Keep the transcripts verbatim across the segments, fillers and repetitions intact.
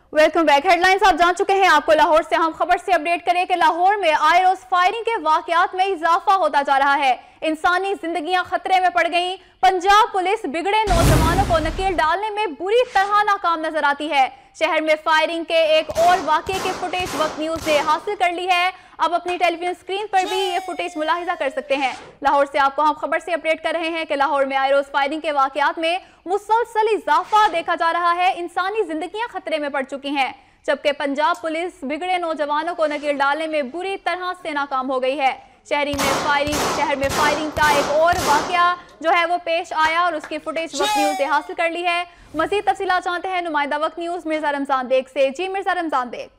Welcome back. Headlines आप जान चुके हैं। आपको लाहौर से हम खबर से अपडेट करें कि लाहौर में आए रोज फायरिंग के वाकयात में इजाफा होता जा रहा है। इंसानी जिंदगियां खतरे में पड़ गईं। पंजाब पुलिस बिगड़े नौजवानों को नकेल डालने में बुरी तरह नाकाम नजर आती है। शहर में फायरिंग के एक और वाकये की फुटेज वक्त न्यूज ने हासिल कर ली है। अब अपनी टेलीविजन स्क्रीन पर भी ये फुटेज मुलाहिजा कर सकते हैं। लाहौर से आपको हम खबर से अपडेट कर रहे हैं कि लाहौर में आए रोज फायरिंग के वाकयात में मुसलसल इजाफा देखा जा रहा है। इंसानी जिंदगियां खतरे में पड़ चुकी हैं, जबकि पंजाब पुलिस बिगड़े नौजवानों को नकेल डालने में बुरी तरह से नाकाम हो गई है। शहरी में फायरिंग शहर में फायरिंग का एक और वाकया जो है वो पेश आया और उसकी फुटेज वक्त न्यूज ने हासिल कर ली है। मजीद तफसीलात जानते हैं नुमाइंदा वक्त न्यूज मिर्जा रमजान बेग से। जी मिर्जा रमजान बेग।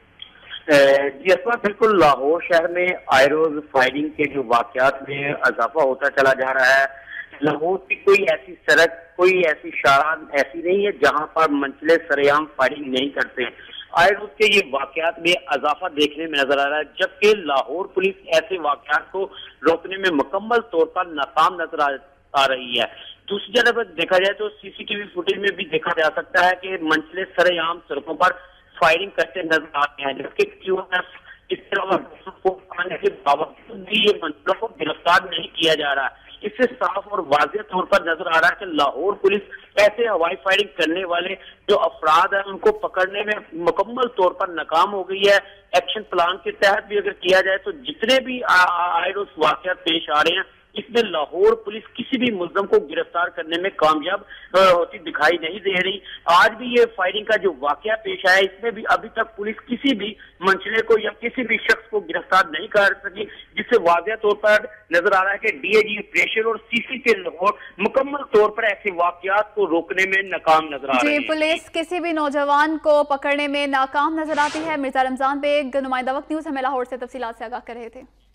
जी अस्मा, बिल्कुल लाहौर शहर में आए रोज फायरिंग के जो वाकयात में इजाफा होता चला जा रहा है। लाहौर की कोई ऐसी सड़क, कोई ऐसी शारा ऐसी नहीं है जहां पर मंचले सरेआम फायरिंग नहीं करते। आए रोज के ये वाकयात में इजाफा देखने में नजर आ रहा है, जबकि लाहौर पुलिस ऐसे वाकयात को रोकने में मुकम्मल तौर पर नाकाम नजर आ रही है। दूसरी जगह पर देखा जाए तो सीसीटीवी फुटेज में भी देखा जा सकता है कि मंचले सरेआम सड़कों पर फायरिंग करते नजर आते हैं, जबकि इस तरह आने के बावजूद भी ये मंचलों को गिरफ्तार नहीं किया जा रहा है। इससे साफ और वाज़ेह तौर पर नजर आ रहा है कि लाहौर पुलिस ऐसे हवाई फायरिंग करने वाले जो अफराद हैं उनको पकड़ने में मुकम्मल तौर पर नाकाम हो गई है। एक्शन प्लान के तहत भी अगर किया जाए तो जितने भी आए रोज वाकयात पेश आ रहे हैं इसमें लाहौर पुलिस किसी भी मुल्ज़म को गिरफ्तार करने में कामयाब होती दिखाई नहीं दे रही। आज भी ये फायरिंग का जो वाकया पेश आया इसमें भी अभी तक पुलिस किसी भी मंचले को या किसी भी शख्स को गिरफ्तार नहीं कर सकी, जिससे वाज़ेह तौर पर नजर आ रहा है कि डीएजी ऑपरेशन और सीसीटीवी लाहौर मुकम्मल तौर पर ऐसे वाकयात को रोकने में नाकाम नजर आ रही है। पुलिस किसी भी नौजवान को पकड़ने में नाकाम नजर आती है। मिर्जा रमजान बेग नुमाइंदा वक्त न्यूज हमें लाहौर से तफसीलात से आगाह कर रहे थे।